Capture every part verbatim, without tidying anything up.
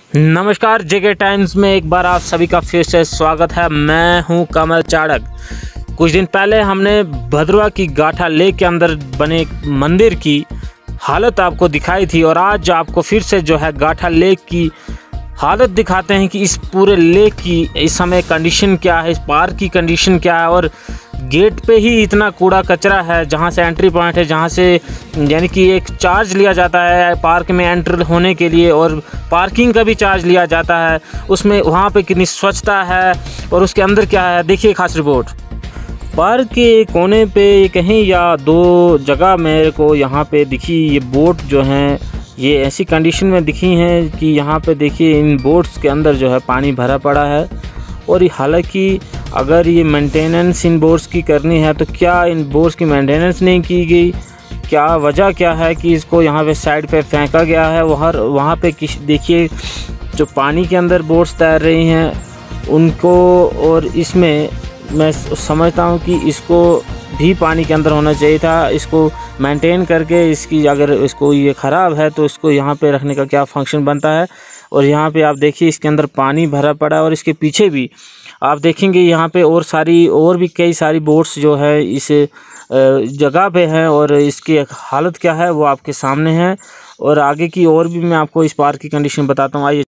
नमस्कार, जेके टाइम्स में एक बार आप सभी का फिर से स्वागत है। मैं हूं कमल चाड़क। कुछ दिन पहले हमने भद्रवा की गाठा लेक के अंदर बने मंदिर की हालत आपको दिखाई थी और आज आपको फिर से जो है गाठा लेक की हालत दिखाते हैं कि इस पूरे लेक की इस समय कंडीशन क्या है, इस पार्क की कंडीशन क्या है। और गेट पे ही इतना कूड़ा कचरा है, जहाँ से एंट्री पॉइंट है, जहाँ से यानी कि एक चार्ज लिया जाता है पार्क में एंटर होने के लिए और पार्किंग का भी चार्ज लिया जाता है। उसमें वहाँ पे कितनी स्वच्छता है और उसके अंदर क्या है, देखिए खास रिपोर्ट। पार्क के कोने पे कहीं या दो जगह मेरे को यहाँ पे दिखी ये बोट जो हैं, ये ऐसी कंडीशन में दिखी हैं कि यहाँ पे देखिए इन बोट्स के अंदर जो है पानी भरा पड़ा है। और हालांकि अगर ये मेंटेनेंस इन बोट्स की करनी है तो क्या इन बोट्स की मेंटेनेंस नहीं की गई, क्या वजह क्या है कि इसको यहाँ पे साइड पे फेंका गया है। वहाँ वहाँ पे किस देखिए जो पानी के अंदर बोट्स तैर रही हैं उनको, और इसमें मैं समझता हूँ कि इसको भी पानी के अंदर होना चाहिए था। इसको मेंटेन करके इसकी अगर इसको ये ख़राब है तो इसको यहाँ पे रखने का क्या फंक्शन बनता है। और यहाँ पे आप देखिए इसके अंदर पानी भरा पड़ा है और इसके पीछे भी आप देखेंगे यहाँ पे और सारी और भी कई सारी बोट्स जो है इस जगह पे हैं और इसकी हालत क्या है वो आपके सामने है। और आगे की और भी मैं आपको इस पार्क की कंडीशन बताता हूँ। आइए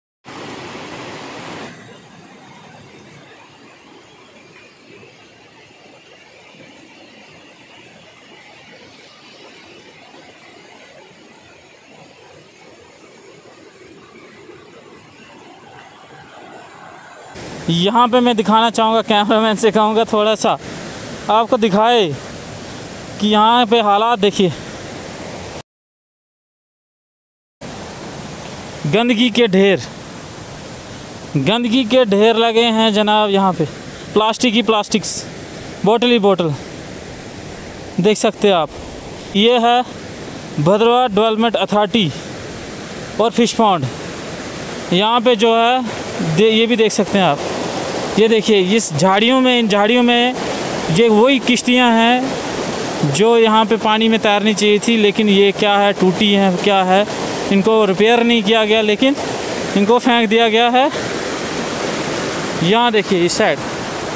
यहाँ पे मैं दिखाना चाहूँगा, कैमरामैन से कहूँगा थोड़ा सा आपको दिखाए कि यहाँ पे हालात देखिए। गंदगी के ढेर गंदगी के ढेर लगे हैं जनाब। यहाँ पे प्लास्टिक ही प्लास्टिक्स, बोतल ही बोतल देख सकते हैं आप। ये है भद्रवा डेवलपमेंट अथॉरिटी और फिश पॉन्ड। यहाँ पे जो है दे, ये भी देख सकते हैं आप। ये देखिए इस झाड़ियों में इन झाड़ियों में ये वही किश्तियाँ हैं जो यहाँ पे पानी में तैरनी चाहिए थी, लेकिन ये क्या है, टूटी हैं क्या है, इनको रिपेयर नहीं किया गया, लेकिन इनको फेंक दिया गया है। यहाँ देखिए इस साइड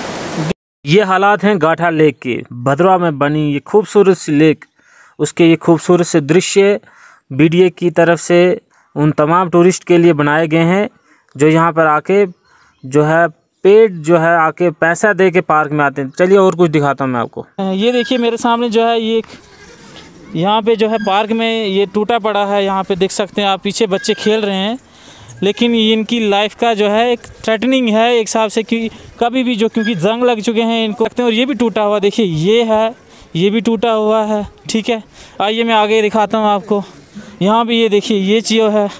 ये हालात हैं गाठा लेक के। भद्रवा में बनी ये खूबसूरत सी लेक, उसके ये खूबसूरत से दृश्य बीडीए की तरफ से उन तमाम टूरिस्ट के लिए बनाए गए हैं जो यहाँ पर आके जो है पेड जो है आके पैसा दे के पार्क में आते हैं। चलिए और कुछ दिखाता हूँ मैं आपको। ये देखिए मेरे सामने जो है ये यहाँ पे जो है पार्क में ये टूटा पड़ा है। यहाँ पे देख सकते हैं आप, पीछे बच्चे खेल रहे हैं, लेकिन इनकी लाइफ का जो है एक थ्रेटनिंग है एक हिसाब से कि कभी भी जो, क्योंकि जंग लग चुके हैं इनको रखते हैं। और ये भी टूटा हुआ देखिए, ये है ये भी टूटा हुआ है। ठीक है, आइए मैं आगे दिखाता हूँ आपको। यहाँ भी ये देखिए ये चीज़ है,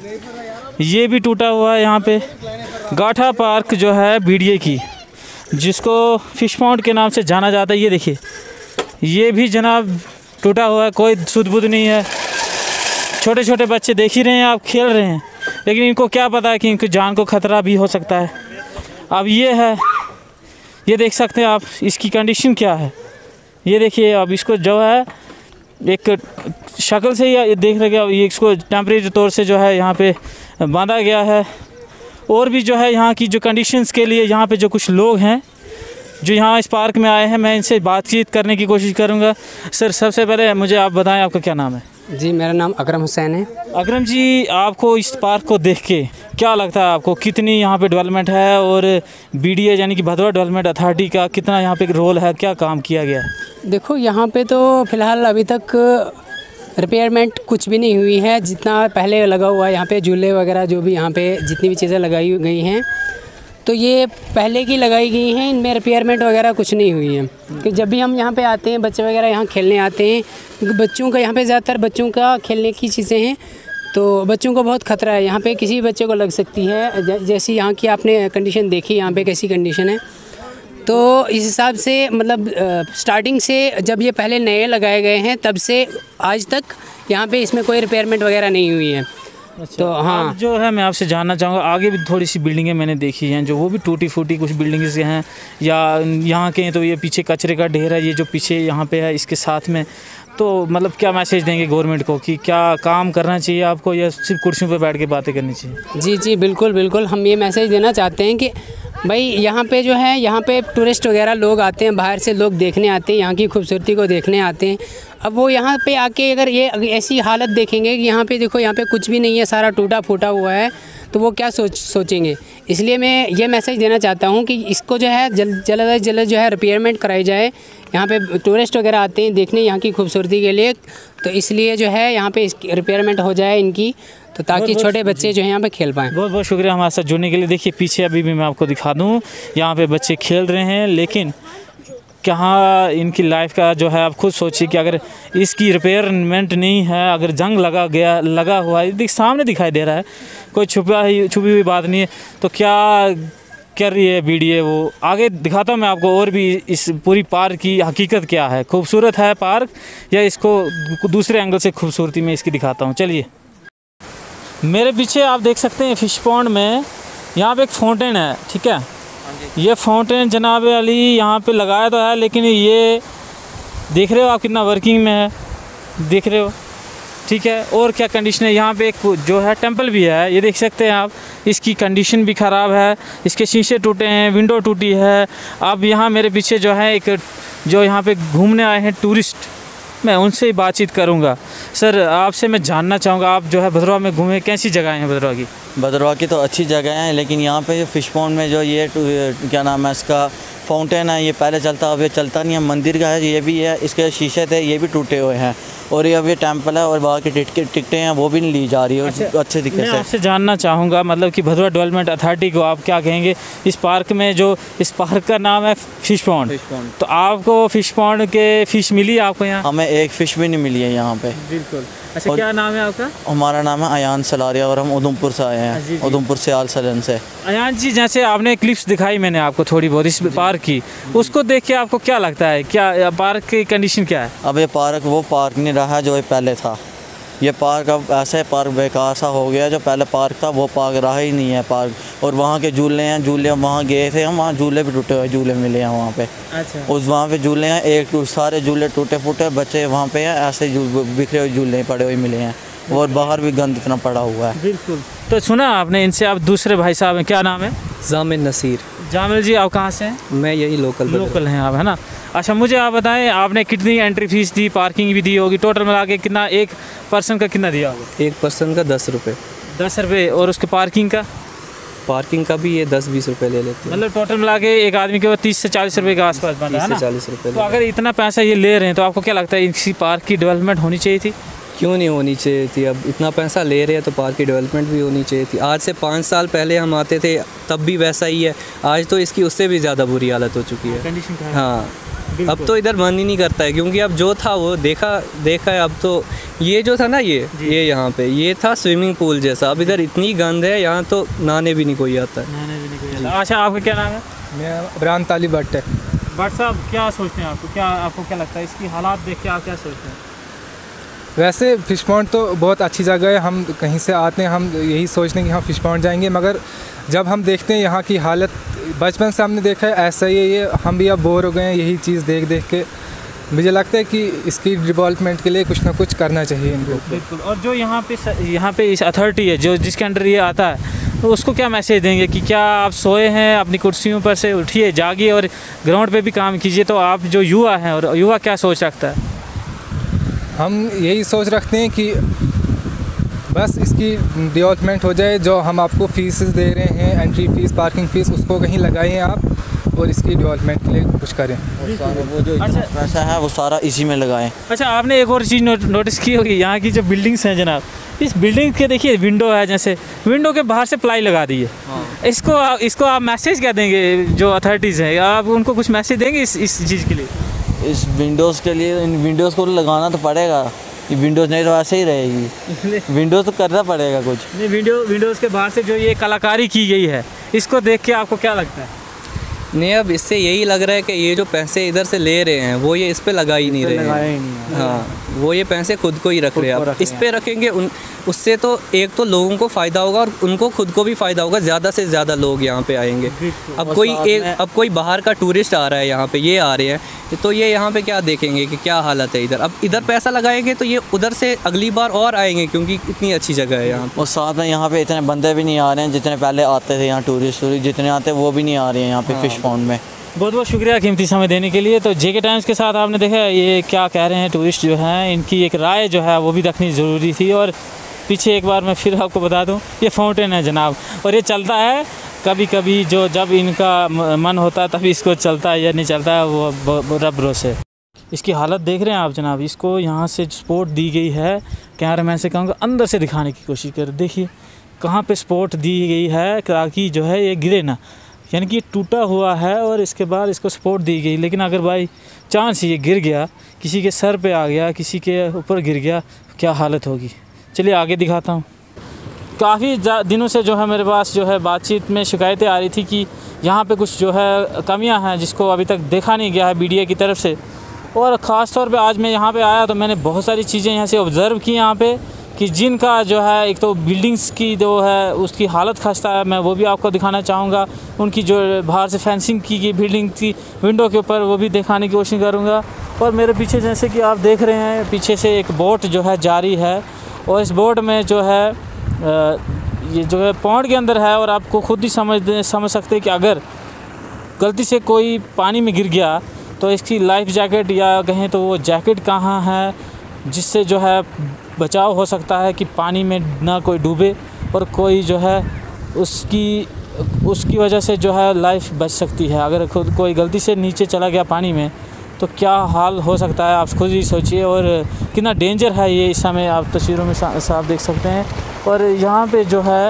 ये भी टूटा हुआ है। यहाँ पे गाठा पार्क जो है बीडीए की, जिसको फिश पॉन्ड के नाम से जाना जाता है, ये देखिए ये भी जनाब टूटा हुआ है, कोई सुध बुध नहीं है। छोटे छोटे बच्चे देख ही रहे हैं आप, खेल रहे हैं, लेकिन इनको क्या पता है कि इनकी जान को खतरा भी हो सकता है। अब ये है, ये देख सकते हैं आप इसकी कंडीशन क्या है। ये देखिए अब इसको जो है एक शक्ल से ही देख रहे हैं, ये इसको टेम्परेरी तौर से जो है यहाँ पे बांधा गया है। और भी जो है यहाँ की जो कंडीशंस के लिए यहाँ पे जो कुछ लोग हैं जो यहाँ इस पार्क में आए हैं, मैं इनसे बातचीत करने की कोशिश करूँगा। सर सबसे पहले मुझे आप बताएं आपका क्या नाम है? जी मेरा नाम अकरम हुसैन है। अकरम जी, आपको इस पार्क को देख के क्या लगता है, आपको कितनी यहाँ पे डेवलपमेंट है और बीडीए यानी कि भद्रवा डेवलपमेंट अथॉरिटी का कितना यहाँ पे रोल है, क्या काम किया गया है? देखो यहाँ पे तो फ़िलहाल अभी तक रिपेयरमेंट कुछ भी नहीं हुई है। जितना पहले लगा हुआ है यहाँ पे झूले वगैरह जो भी यहाँ पे जितनी भी चीज़ें लगाई गई हैं तो ये पहले की लगाई गई हैं, इनमें रिपेयरमेंट वगैरह कुछ नहीं हुई है। कि जब भी हम यहाँ पे आते हैं बच्चे वगैरह यहाँ खेलने आते हैं, क्योंकि बच्चों का यहाँ पे ज़्यादातर बच्चों का खेलने की चीज़ें हैं, तो बच्चों को बहुत ख़तरा है। यहाँ पे किसी भी बच्चे को लग सकती है। जैसी यहाँ की आपने कंडीशन देखी, यहाँ पे कैसी कंडीशन है, तो इस हिसाब से मतलब स्टार्टिंग से जब ये पहले नए लगाए गए हैं तब से आज तक यहाँ पे इसमें कोई रिपेयरमेंट वगैरह नहीं हुई है। अच्छा, तो हाँ जो है मैं आपसे जानना चाहूँगा, आगे भी थोड़ी सी बिल्डिंगें मैंने देखी हैं जो वो भी टूटी फूटी कुछ बिल्डिंग्स हैं, या यहाँ के तो ये पीछे कचरे का ढेर है, ये जो पीछे यहाँ पे है इसके साथ में, तो मतलब क्या मैसेज देंगे गवर्नमेंट को कि क्या काम करना चाहिए आपको या सिर्फ कुर्सियों पर बैठ के बातें करनी चाहिए? जी जी बिल्कुल बिल्कुल, हम ये मैसेज देना चाहते हैं कि भाई यहाँ पे जो है, यहाँ पे टूरिस्ट वगैरह लोग आते हैं, बाहर से लोग देखने आते हैं, यहाँ की खूबसूरती को देखने आते हैं। अब वो यहाँ पे आके अगर ये ऐसी हालत देखेंगे कि यहाँ पे देखो, यहाँ पे कुछ भी नहीं है, सारा टूटा फूटा हुआ है, तो वो क्या सोच सोचेंगे। इसलिए मैं ये मैसेज देना चाहता हूँ कि इसको जो है जल्द जल्द जल्द जो है रिपेयरमेंट कराई जाए। यहाँ पे टूरिस्ट वगैरह आते हैं देखने यहाँ की खूबसूरती के लिए, तो इसलिए जो है यहाँ पे इसकी रिपेयरमेंट हो जाए इनकी, तो ताकि छोटे बच्चे जो है यहाँ पे खेल पाएँ। बहुत बहुत शुक्रिया हमारे साथ जुड़ने के लिए। देखिए पीछे अभी भी मैं आपको दिखा दूँ, यहाँ पे बच्चे खेल रहे हैं, लेकिन कहाँ इनकी लाइफ का जो है, आप खुद सोचिए कि अगर इसकी रिपेयरमेंट नहीं है, अगर जंग लगा गया लगा हुआ है, दिख सामने दिखाई दे रहा है, कोई छुपा ही छुपी हुई बात नहीं है, तो क्या कर रही है बीडीए वो आगे दिखाता हूँ मैं आपको और भी इस पूरी पार्क की हकीकत क्या है, खूबसूरत है पार्क या इसको दूसरे एंगल से खूबसूरती में इसकी दिखाता हूँ। चलिए मेरे पीछे आप देख सकते हैं फिश पॉन्ड में यहाँ पे एक फाउंटेन है, ठीक है। ये फाउंटेन जनाब अली यहाँ पे लगाया तो है, लेकिन ये देख रहे हो आप कितना वर्किंग में है, देख रहे हो, ठीक है। और क्या कंडीशन है, यहाँ पे एक जो है टेंपल भी है, ये देख सकते हैं आप, इसकी कंडीशन भी ख़राब है, इसके शीशे टूटे हैं, विंडो टूटी है। अब यहाँ मेरे पीछे जो है एक जो यहाँ पे घूमने आए हैं टूरिस्ट, मैं उनसे ही बातचीत करूँगा। सर आपसे मैं जानना चाहूँगा, आप जो है भद्रवाह में घूमे, कैसी जगह हैं भद्रवाह की? भद्रवाह की तो अच्छी जगह है, लेकिन यहाँ पे जो फिश पॉन्ड में जो ये क्या नाम है इसका फाउंटेन है, ये पहले चलता अब ये चलता नहीं है। मंदिर का है, ये भी है, इसके शीशे थे ये भी टूटे हुए हैं, और ये अब ये टेंपल है और वहाँ की टिकटें हैं वो भी नहीं ली जा रही है। अच्छा, अच्छे तरीके से। मैं आपसे जानना चाहूँगा मतलब कि भद्रवाह डेवलपमेंट अथॉरिटी को आप क्या कहेंगे इस पार्क में, जो इस पार्क का नाम है फिश पॉन्ड, तो आपको फिश पॉन्ड के फिश मिली आपको यहाँ? हमें एक फ़िश भी नहीं मिली है यहाँ पे। बिल्कुल। अच्छा क्या नाम है आपका? हमारा नाम है अयान सलारिया और हम उधमपुर से आए हैं, उधमपुर से आल सलन से। अयान जी, जैसे आपने क्लिप्स दिखाई मैंने आपको थोड़ी बहुत इस पार्क की, उसको देख के आपको क्या लगता है, क्या पार्क की कंडीशन क्या है? अब ये पार्क वो पार्क नहीं रहा जो ये पहले था। ये पार्क अब ऐसा पार्क बेकार सा हो गया, जो पहले पार्क था वो पार्क रहा ही नहीं है पार्क। और वहाँ के झूले हैं, झूले वहाँ गए थे हम, वहाँ झूले भी टूटे हुए झूले मिले हैं वहाँ पे। अच्छा। उस वहाँ पे झूले हैं, एक सारे झूले टूटे फूटे, बच्चे वहाँ पे हैं ऐसे बिखरे हुए झूले पड़े हुए मिले हैं, और बाहर भी गंद इतना पड़ा हुआ है। बिल्कुल। तो सुना आपने इनसे, आप दूसरे भाई साहब हैं, क्या नाम है? जामिल नसीर। जामिल जी आप कहाँ से हैं? मैं यही लोकल लोकल हैं आप, है ना। अच्छा मुझे आप बताएं, आपने कितनी एंट्री फीस दी, पार्किंग भी दी होगी, टोटल मिला के कितना, एक पर्सन का कितना दिया होगा? एक पर्सन का दस रुपये। दस रुपये। और उसके पार्किंग का? पार्किंग का भी ये दस बीस रुपये ले लेते हैं। मतलब टोटल मिला के एक आदमी के वो तीस से चालीस रुपये के आसपास बनता है ना? चालीस रुपये। तो अगर इतना पैसा ये ले रहे हैं तो आपको क्या लगता है इसी पार्क की डेवलपमेंट होनी चाहिए थी? क्यों नहीं होनी चाहिए थी? अब इतना पैसा ले रहे हैं तो पार्क की डेवलपमेंट भी होनी चाहिए थी। आज से पाँच साल पहले हम आते थे तब भी वैसा ही है, आज तो इसकी उससे भी ज़्यादा बुरी हालत हो चुकी है। कंडीशन है। हाँ, अब तो इधर मन ही नहीं करता है, क्योंकि अब जो था वो देखा देखा है। अब तो ये जो था ना, ये ये यहाँ पे ये था स्विमिंग पूल जैसा, अब इधर इतनी गंद है, यहाँ तो नहाने भी नहीं कोई आता है। नहाने भी नहीं कोई आता। अच्छा आपका क्या नाम है? मैं इमरान तालिब भट्ट है। भट्ट साहब क्या सोचते हैं, आपको क्या आपको क्या लगता है इसकी हालात देख के आप क्या सोचते हैं? वैसे फ़िश पॉन्ड तो बहुत अच्छी जगह है, हम कहीं से आते हैं हम यही सोचते हैं कि हम फ़िश पॉन्ड जाएंगे, मगर जब हम देखते हैं यहाँ की हालत, बचपन से हमने देखा है ऐसा ही है ये, हम भी अब बोर हो गए हैं यही चीज़ देख देख के। मुझे लगता है कि इसकी डेवलपमेंट के लिए कुछ ना कुछ करना चाहिए इनको। बिल्कुल। और जो यहाँ पे यहाँ पे इस अथॉरिटी है जो जिसके अंडर ये आता है, तो उसको क्या मैसेज देंगे कि क्या आप सोए हैं अपनी कुर्सियों पर से, उठिए जागिए और ग्राउंड पे भी काम कीजिए। तो आप जो युवा हैं, और युवा क्या सोच रखता है? हम यही सोच रखते हैं कि बस इसकी डेवलपमेंट हो जाए, जो हम आपको फ़ीस दे रहे हैं, एंट्री फ़ीस, पार्किंग फ़ीस, उसको कहीं लगाएं आप और इसकी डेवलपमेंट के लिए कुछ करें। वो जो पैसा है वो सारा इसी में लगाएं। अच्छा आपने एक और चीज़ नो, नोटिस की होगी, यहाँ की जो बिल्डिंग्स हैं जनाब, इस बिल्डिंग के देखिए विंडो है, जैसे विंडो के बाहर से प्लाई लगा दी है। हाँ। इसको इसको आप मैसेज क्या देंगे जो अथॉरिटीज़ हैं, आप उनको कुछ मैसेज देंगे इस इस चीज़ के लिए? इस विंडोज़ के लिए इन विंडोज़ को लगाना तो पड़ेगा, ये विंडोज़ नहीं तो ऐसे ही रहेगी, विंडोज़ तो करना पड़ेगा कुछ। नहीं, विंडो विंडोज़ के बाहर से जो ये कलाकारी की गई है, इसको देख के आपको क्या लगता है? नहीं, अब इससे यही लग रहा है कि ये जो पैसे इधर से ले रहे हैं वो ये इस पे लगा ही नहीं रहे हैं। लगाया ही नहीं है। हाँ, वो ये पैसे खुद को ही रख रहे हैं। अब इस पे रखेंगे उन उससे तो एक तो लोगों को फ़ायदा होगा और उनको खुद को भी फ़ायदा होगा, ज़्यादा से ज़्यादा लोग यहाँ पे आएंगे। अब कोई एक अब कोई बाहर का टूरिस्ट आ रहा है यहाँ पे, ये आ रहे हैं तो ये यहाँ पे क्या देखेंगे कि क्या हालत है इधर। अब इधर पैसा लगाएंगे तो ये उधर से अगली बार और आएंगे क्योंकि इतनी अच्छी जगह है यहाँ। और साथ में यहाँ पे इतने बंदे भी नहीं आ रहे हैं जितने पहले आते थे यहाँ, टूरिस्ट टूरिस्ट जितने आते हैं वो भी नहीं आ रहे हैं यहाँ पे फ़िश पॉन्ड में। बहुत बहुत शुक्रिया कीमती समय देने के लिए। तो जेके टाइम्स के साथ आपने देखा ये क्या कह रहे हैं टूरिस्ट जो हैं, इनकी एक राय जो है वो भी रखनी ज़रूरी थी। और पीछे एक बार मैं फिर आपको बता दूं, ये फाउंटेन है जनाब, और ये चलता है कभी कभी, जो जब इनका मन होता है तभी इसको चलता है, या नहीं चलता है वो रब भरोसे। इसकी हालत देख रहे हैं आप जनाब, इसको यहाँ से सपोर्ट दी गई है। कैमरामैन से कहूँगा अंदर से दिखाने की कोशिश कर, देखिए कहाँ पे सपोर्ट दी गई है ताकि जो है ये गिरे ना, यानी कि टूटा हुआ है और इसके बाद इसको सपोर्ट दी गई। लेकिन अगर बाई चांस ये गिर गया, किसी के सर पे आ गया, किसी के ऊपर गिर गया, क्या हालत होगी। चलिए आगे दिखाता हूँ। काफ़ी दिनों से जो है मेरे पास जो है बातचीत में शिकायतें आ रही थी कि यहाँ पे कुछ जो है कमियाँ हैं जिसको अभी तक देखा नहीं गया है बीडीए की तरफ से। और ख़ास तौर पे आज मैं यहाँ पे आया तो मैंने बहुत सारी चीज़ें यहाँ से ऑब्ज़र्व की यहाँ पे, कि जिनका जो है एक तो बिल्डिंग्स की जो है उसकी हालत खस्ता है, मैं वो भी आपको दिखाना चाहूँगा। उनकी जो बाहर से फेंसिंग की गई बिल्डिंग की विंडो के ऊपर वो भी दिखाने की कोशिश करूँगा। और मेरे पीछे जैसे कि आप देख रहे हैं, पीछे से एक बोट जो है जारी है, और इस बोट में जो है ये जो है पौंड के अंदर है। और आपको खुद ही समझ समझ सकते हैं कि अगर गलती से कोई पानी में गिर गया तो इसकी लाइफ जैकेट या कहें तो वो जैकेट कहाँ है जिससे जो है बचाव हो सकता है कि पानी में ना कोई डूबे और कोई जो है उसकी उसकी वजह से जो है लाइफ बच सकती है। अगर खुद कोई गलती से नीचे चला गया पानी में तो क्या हाल हो सकता है, आप खुद ही सोचिए। और कितना डेंजर है ये, इस समय आप तस्वीरों में साफ देख सकते हैं। और यहाँ पे जो है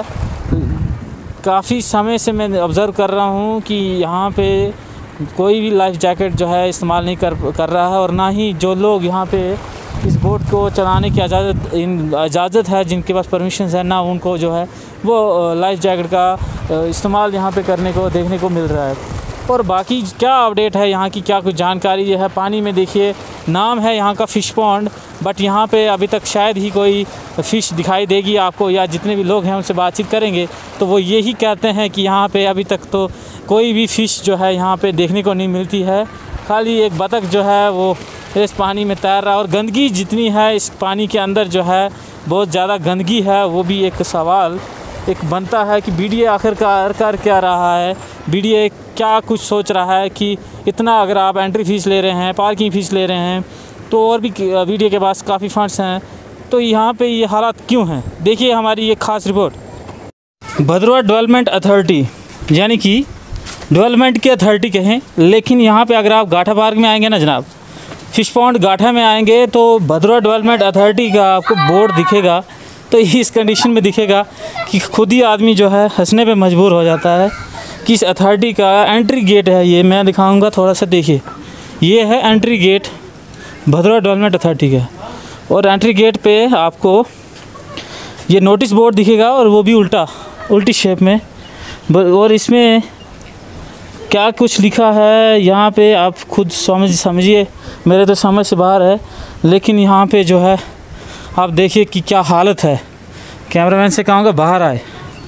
काफ़ी समय से मैं ऑब्ज़र्व कर रहा हूँ कि यहाँ पे कोई भी लाइफ जैकेट जो है इस्तेमाल नहीं कर कर रहा है, और ना ही जो लोग यहाँ पे इस बोट को चलाने की इजाज़त इजाज़त है, जिनके पास परमिशन है, ना उनको जो है वो लाइफ जैकेट का इस्तेमाल यहाँ पे करने को देखने को मिल रहा है। और बाकी क्या अपडेट है यहाँ की, क्या कुछ जानकारी जो है पानी में, देखिए नाम है यहाँ का फ़िश पॉन्ड, बट यहाँ पे अभी तक शायद ही कोई फ़िश दिखाई देगी आपको, या जितने भी लोग हैं उनसे बातचीत करेंगे तो वो यही कहते हैं कि यहाँ पे अभी तक तो कोई भी फ़िश जो है यहाँ पे देखने को नहीं मिलती है। खाली एक बतख जो है वो इस पानी में तैर रहा है। और गंदगी जितनी है इस पानी के अंदर जो है बहुत ज़्यादा गंदगी है, वो भी एक सवाल एक बनता है कि बीडीए आखिरकार कर क्या रहा है, बीडीए क्या कुछ सोच रहा है कि इतना अगर आप एंट्री फ़ीस ले रहे हैं, पार्किंग फ़ीस ले रहे हैं, तो और भी बीडीए के पास काफ़ी फंड्स हैं, तो यहाँ पे ये हालात क्यों हैं। देखिए हमारी ये ख़ास रिपोर्ट। भद्रवाह डेवलपमेंट अथॉरिटी, यानी कि डेवलपमेंट की अथॉरिटी कहें, लेकिन यहाँ पे अगर आप गाठा पार्क में आएंगे ना जनाब, फ़िश पॉन्ड गाठा में आएंगे तो भद्रवाह डेवलपमेंट अथॉरिटी का आपको बोर्ड दिखेगा, तो इस कंडीशन में दिखेगा कि खुद ही आदमी जो है हंसने पे मजबूर हो जाता है कि इस अथॉरिटी का एंट्री गेट है। ये मैं दिखाऊंगा थोड़ा सा, देखिए ये है entry gate Bhaderwah development authority का, और एंट्री गेट पे आपको ये नोटिस बोर्ड दिखेगा, और वो भी उल्टा उल्टी शेप में। और इसमें क्या कुछ लिखा है यहाँ पे आप खुद समझ समझिए, मेरे तो समझ से बाहर है, लेकिन यहाँ पे जो है आप देखिए कि क्या हालत है। कैमरामैन से कहूँगा बाहर आए,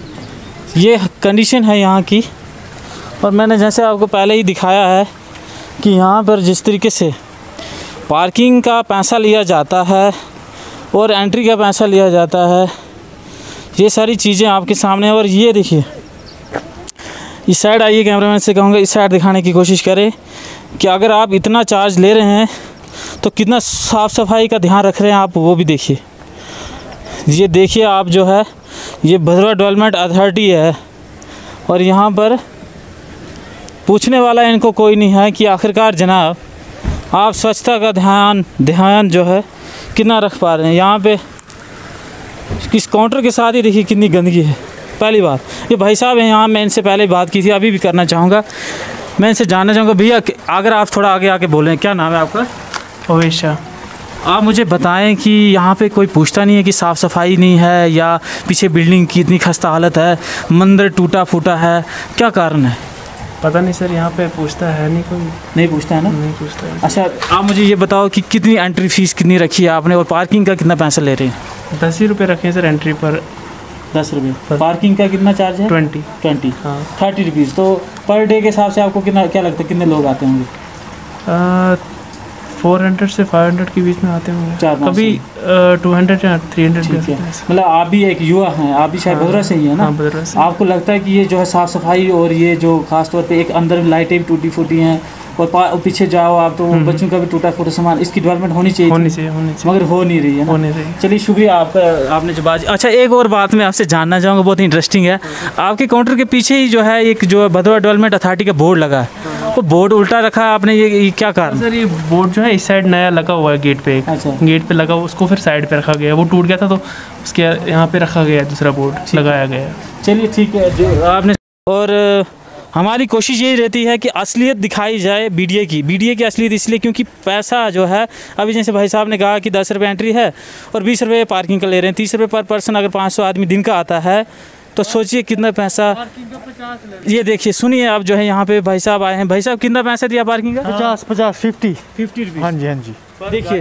ये कंडीशन है यहाँ की। और मैंने जैसे आपको पहले ही दिखाया है कि यहाँ पर जिस तरीके से पार्किंग का पैसा लिया जाता है और एंट्री का पैसा लिया जाता है, ये सारी चीज़ें आपके सामने। और ये देखिए इस साइड आइए, कैमरामैन से कहूँगा इस साइड दिखाने की कोशिश करें कि अगर आप इतना चार्ज ले रहे हैं तो कितना साफ़ सफाई का ध्यान रख रहे हैं आप, वो भी देखिए। ये देखिए आप जो है ये भद्रवाह डेवलपमेंट अथॉरिटी है, और यहाँ पर पूछने वाला इनको कोई नहीं है कि आखिरकार जनाब आप स्वच्छता का ध्यान ध्यान जो है कितना रख पा रहे हैं। यहाँ पे इस काउंटर के साथ ही देखिए कितनी गंदगी है। पहली बात ये भाई साहब हैं यहाँ, मैं इनसे पहले बात की थी, अभी भी करना चाहूँगा। मैं इनसे जानना चाहूँगा, भैया अगर आप थोड़ा आगे आके बोलें, क्या नाम है आपका? ओवेशा। आप मुझे बताएं कि यहाँ पे कोई पूछता नहीं है कि साफ़ सफाई नहीं है, या पीछे बिल्डिंग की इतनी खस्ता हालत है, मंदिर टूटा फूटा है, क्या कारण है? पता नहीं सर, यहाँ पे पूछता है नहीं कोई। नहीं पूछता है ना? नहीं पूछता है। अच्छा, आप मुझे ये बताओ कि कितनी एंट्री फीस कितनी रखी है आपने और पार्किंग का कितना पैसा ले रहे हैं? दस ही रुपये रखे हैं सर एंट्री पर। दस रुपये। पार्किंग का कितना चार्ज है? ट्वेंटी। ट्वेंटी हाँ। Thirty rupees. तो पर डे के हिसाब से आपको कितना क्या लगता है कितने लोग आते होंगे? फोर हंड्रेड से फाइव हंड्रेड के बीच में आते होंगे, चार पाँच कभी टू हंड्रेड या थ्री हंड्रेड। मतलब आप भी एक युवा हैं, आप भी शायद भदोरा से ही है ना? हाँ, भदोरा से। आपको लगता है कि ये जो है साफ़ सफाई और ये जो खास तौर पे एक अंदर लाइटें भी टूटी फूटी हैं और पा- पीछे जाओ आप तो बच्चों का भी टूटा फूटा सामान, इसकी डेवलपमेंट होनी चाहिए होनी चाहिए होनी चाहिए मगर हो नहीं रही है ना? हो नहीं रही। चलिए शुक्रिया आपका, आपने जो बात। अच्छा, एक और बात मैं आपसे जानना चाहूँगा, बहुत इंटरेस्टिंग है। आपके काउंटर के पीछे ही जो है एक जो भदोरा डेवलपमेंट अथॉरिटी का बोर्ड लगा है, वो बोर्ड उल्टा रखा है आपने, ये, ये क्या कारण? सर ये बोर्ड जो है इस साइड नया लगा हुआ है गेट पे, एक अच्छा। गेट पे लगा हुआ, उसको फिर साइड पे रखा गया, वो टूट गया था तो उसके यहाँ पे रखा गया है, दूसरा बोर्ड लगाया गया है। चलिए ठीक है, जो आपने। और हमारी कोशिश यही रहती है कि असलियत दिखाई जाए बीडीए की। बीडीए की असलियत इसलिए क्योंकि पैसा जो है, अभी जैसे भाई साहब ने कहा कि दस रुपये एंट्री है और बीस रुपये पार्किंग का ले रहे हैं, तीस रुपये पर पर्सन। अगर पाँच सौ आदमी दिन का आता है तो सोचिए कितना पैसा। ये देखिए, सुनिए, आप जो है यहाँ पे भाई साहब आए हैं। भाई साहब, कितना पैसा दिया पार्किंग का? पचास पचास फिफ्टी फिफ्टी रुपीज़। हाँ जी हाँ जी। देखिए,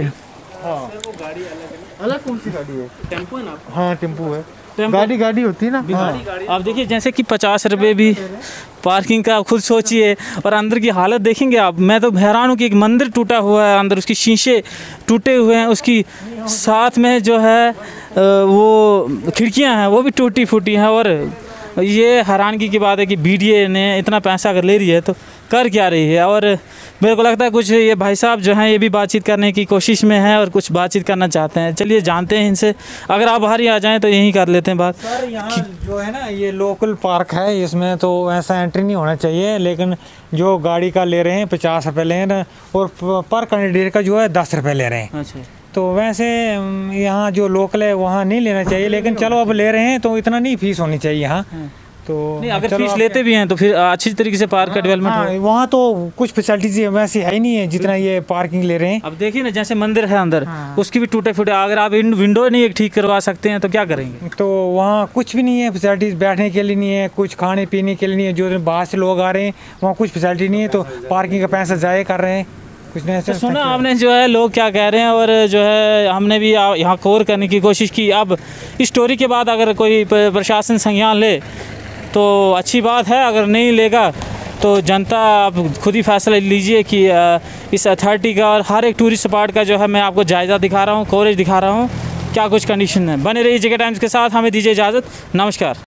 अलग कौन सी गाड़ी है? टेम्पो है ना? हाँ टेम्पो है, टेम्पो। गाड़ी गाड़ी होती है ना। हाँ। आप देखिए, जैसे कि पचास रुपये भी पार्किंग का, खुद सोचिए। और अंदर की हालत देखेंगे आप, मैं तो हैरान हूँ कि एक मंदिर टूटा हुआ है अंदर, उसकी शीशे टूटे हुए हैं, उसकी साथ में जो है वो खिड़कियाँ हैं वो भी टूटी फूटी हैं। और ये हैरानगी की बात है कि बीडीए ने इतना पैसा अगर ले रही है तो कर क्या रही है। और मेरे को लगता है कुछ ये भाई साहब जो हैं ये भी बातचीत करने की कोशिश में हैं और कुछ बातचीत करना चाहते हैं। चलिए जानते हैं इनसे, अगर आप बाहर ही आ जाएं तो यहीं कर लेते हैं बात। सर यहाँ जो है ना ये लोकल पार्क है, इसमें तो ऐसा एंट्री नहीं होना चाहिए, लेकिन जो गाड़ी का ले रहे हैं पचास रुपये ले रहे हैं और पर कैंडिडेट का जो है दस रुपये ले रहे हैं। अच्छा, तो वैसे यहाँ जो लोकल है वहाँ नहीं लेना चाहिए, लेकिन चलो अब ले रहे हैं तो इतना नहीं फीस होनी चाहिए यहाँ। तो नहीं, अगर चलो फीस आप- लेते भी हैं तो फिर अच्छी तरीके से पार्क का डेवलपमेंट हाँ, हो। वहाँ तो कुछ फैसिलिटीज वैसे है ही नहीं है जितना ये पार्किंग ले रहे हैं। अब देखिए ना, जैसे मंदिर है अंदर, हाँ। उसकी भी टूटे फूटे, अगर आप इन विंडो नहीं एक ठीक करवा सकते हैं तो क्या करेंगे? तो वहाँ कुछ भी नहीं है, फैसिलिटीज बैठने के लिए नहीं है, कुछ खाने पीने के लिए नहीं है। जो बाहर से लोग आ रहे हैं वहाँ कुछ फैसिलिटी नहीं है, तो पार्किंग का पैसा ज़ाया कर रहे हैं। कुछ नहीं तो ऐसा सुना आपने जो है लोग क्या कह रहे हैं, और जो है हमने भी आ- यहाँ कवर करने की कोशिश की। अब इस स्टोरी के बाद अगर कोई प- प्रशासन संज्ञान ले तो अच्छी बात है, अगर नहीं लेगा तो जनता आप खुद ही फैसला लीजिए कि आ, इस अथॉरिटी का और हर एक टूरिस्ट स्पॉट का जो है मैं आपको जायज़ा दिखा रहा हूँ, कवरेज दिखा रहा हूँ, क्या कुछ कंडीशन है। बने रहिए जेके टाइम्स के साथ, हमें दीजिए इजाज़त, नमस्कार।